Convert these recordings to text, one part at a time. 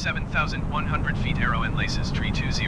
7,100 feet, arrow and laces, tree 20.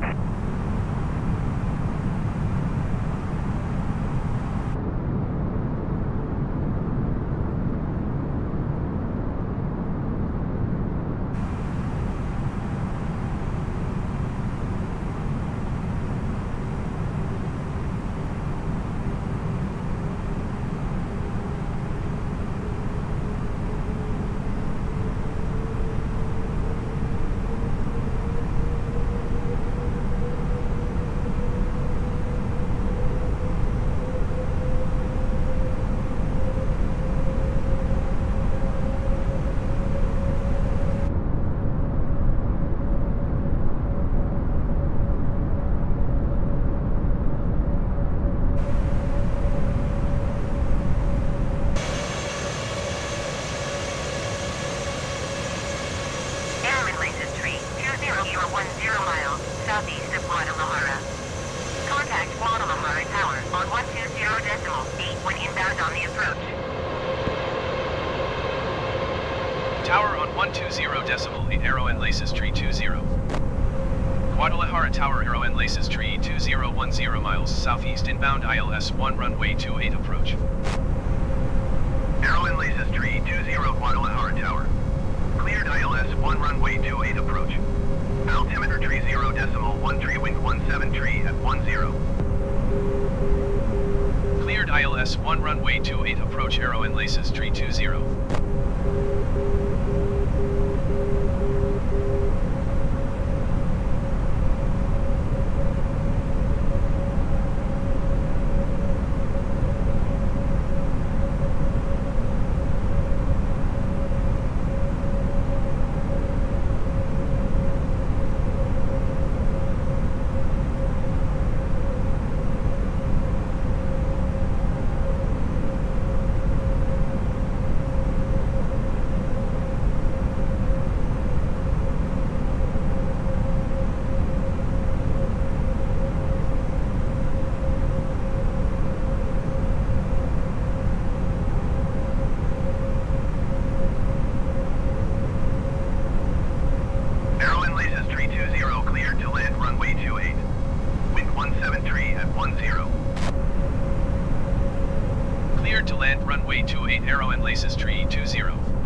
Southeast of Guadalajara. Contact Guadalajara Tower on 120.8 when inbound on the approach. Tower on 120.8, arrow and laces, tree 20. Guadalajara Tower, arrow and laces, tree 2010 miles southeast, inbound ILS 1 runway 28 approach. Arrow and laces, tree 20 Guadalajara Tower. Cleared ILS 1 runway 28 approach. Altimeter tree 0.13, wind 17 tree at 10. Cleared ILS 1 runway 28 approach, arrow and laces, tree 20. Cleared to land runway 28, arrow and laces, tree 20.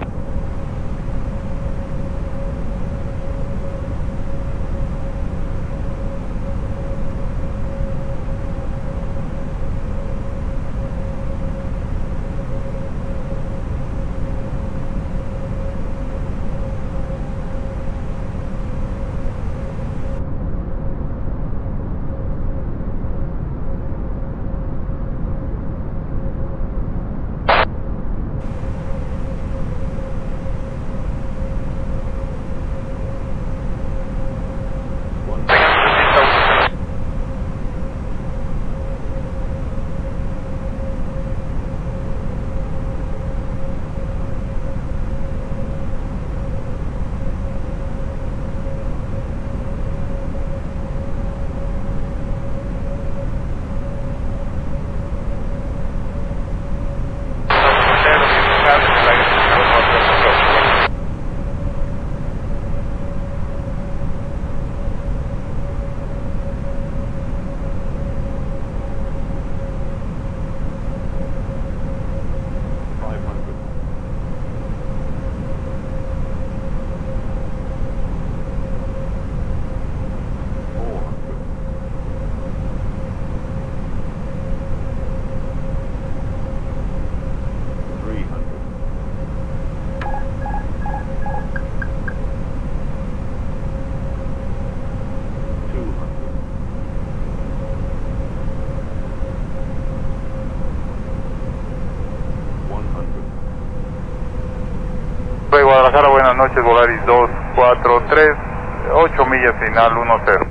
Guadalajara, buenas noches, Volaris 243, 8 millas final 10.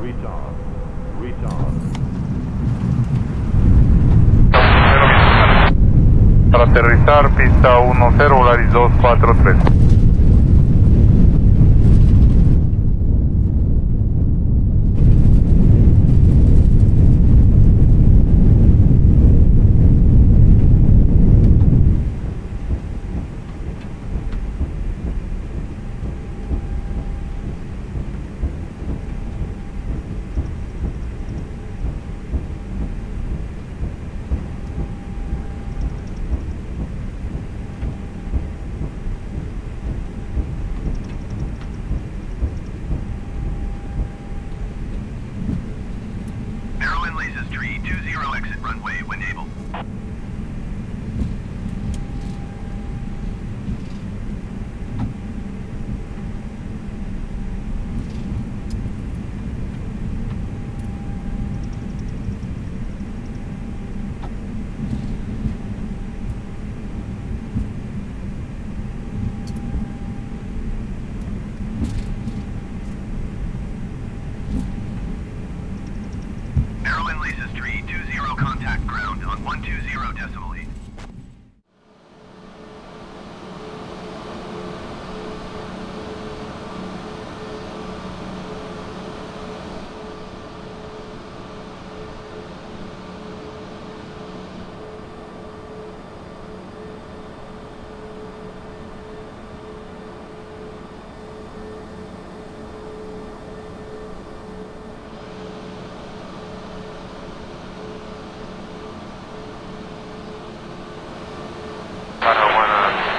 Para aterrizar, pista 10, Volaris 243.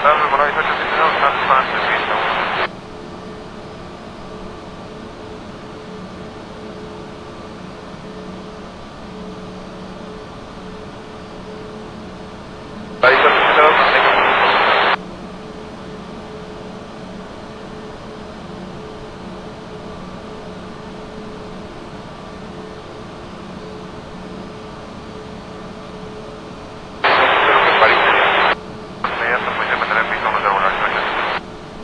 Charlie, Bonavista 872, Transplant, pista 1. Bonavista 872, mantenga punto. Espero que París sería. Inmediato, pues ya me tendré piso 1 de Bonavista 872.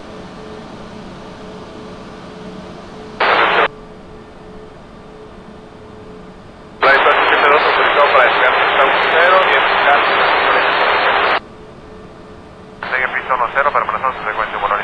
Bonavista 872, autorizado para despegar pista 10 y el fiscal. Sigue pista 10, permanezcan en su frecuencia, Bonavista.